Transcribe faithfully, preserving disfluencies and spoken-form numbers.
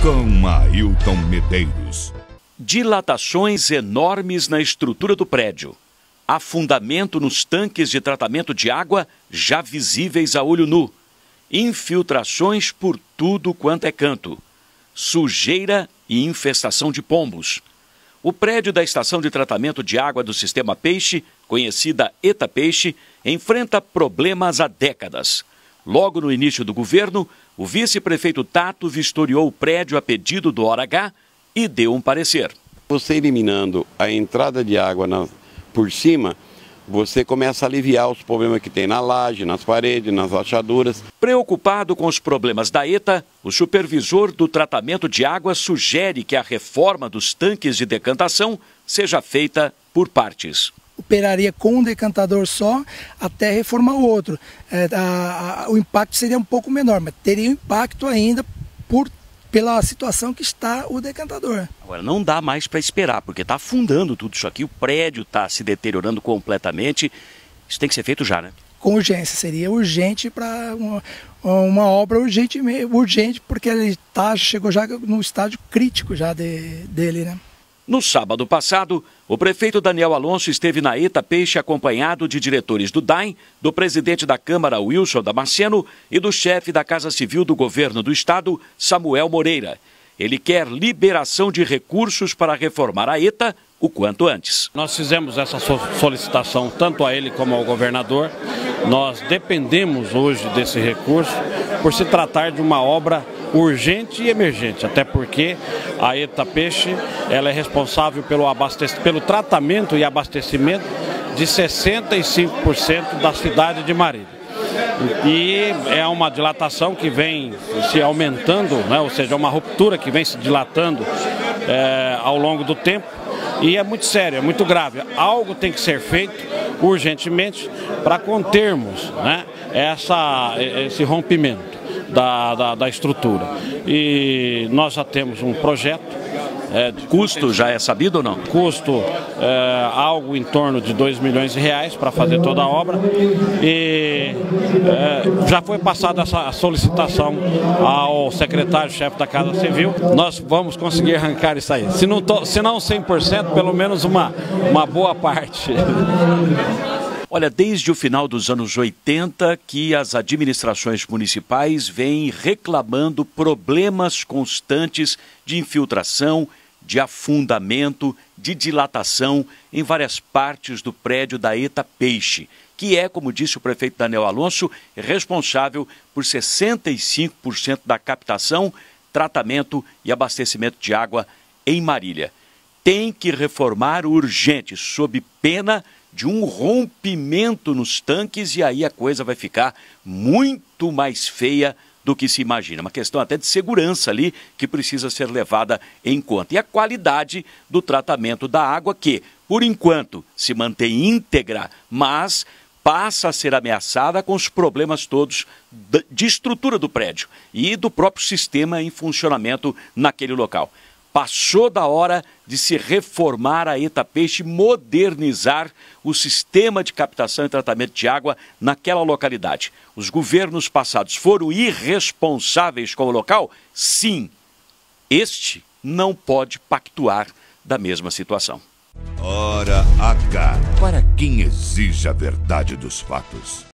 com Ailton Medeiros. Dilatações enormes na estrutura do prédio. Afundamento nos tanques de tratamento de água já visíveis a olho nu. Infiltrações por tudo quanto é canto. Sujeira e infestação de pombos. O prédio da estação de tratamento de água do Sistema Peixe, conhecida ETA Peixe, enfrenta problemas há décadas. Logo no início do governo, o vice-prefeito Tato vistoriou o prédio a pedido do Hora H e deu um parecer. Você eliminando a entrada de água na, por cima, você começa a aliviar os problemas que tem na laje, nas paredes, nas rachaduras. Preocupado com os problemas da ETA, o supervisor do tratamento de água sugere que a reforma dos tanques de decantação seja feita por partes. Operaria com um decantador só até reformar o outro. É, a, a, o impacto seria um pouco menor, mas teria impacto ainda por, pela situação que está o decantador. Agora, não dá mais para esperar, porque está afundando tudo isso aqui, o prédio está se deteriorando completamente. Isso tem que ser feito já, né? Com urgência, seria urgente para uma, uma obra urgente, urgente porque ele tá, chegou já no estágio crítico já de, dele, né? No sábado passado, o prefeito Daniel Alonso esteve na ETA Peixe acompanhado de diretores do D A I, do presidente da Câmara, Wilson Damasceno, e do chefe da Casa Civil do Governo do Estado, Samuel Moreira. Ele quer liberação de recursos para reformar a ETA o quanto antes. Nós fizemos essa solicitação tanto a ele como ao governador. Nós dependemos hoje desse recurso por se tratar de uma obra urgente e emergente, até porque a ETA Peixe ela é responsável pelo, abastec... pelo tratamento e abastecimento de sessenta e cinco por cento da cidade de Marília. E é uma dilatação que vem se aumentando, né? Ou seja, é uma ruptura que vem se dilatando é, ao longo do tempo. E é muito sério, é muito grave. Algo tem que ser feito urgentemente para contermos, né, essa, esse rompimento da, da, da estrutura. E nós já temos um projeto. É, custo já é sabido ou não? Custo é, algo em torno de dois milhões de reais para fazer toda a obra. E é, já foi passada essa solicitação ao secretário-chefe da Casa Civil. Nós vamos conseguir arrancar isso aí. Se não, to, se não cem por cento, pelo menos uma, uma boa parte. Olha, desde o final dos anos oitenta que as administrações municipais vêm reclamando problemas constantes de infiltração, de afundamento, de dilatação em várias partes do prédio da ETA Peixe, que é, como disse o prefeito Daniel Alonso, responsável por sessenta e cinco por cento da captação, tratamento e abastecimento de água em Marília. Tem que reformar urgente, sob pena de um rompimento nos tanques, e aí a coisa vai ficar muito mais feia do que se imagina. Uma questão até de segurança ali que precisa ser levada em conta. E a qualidade do tratamento da água que, por enquanto, se mantém íntegra, mas passa a ser ameaçada com os problemas todos de estrutura do prédio e do próprio sistema em funcionamento naquele local. Passou da hora de se reformar a ETA Peixe, modernizar o sistema de captação e tratamento de água naquela localidade. Os governos passados foram irresponsáveis com o local? Sim. Este não pode pactuar da mesma situação. Hora H, para quem exige a verdade dos fatos.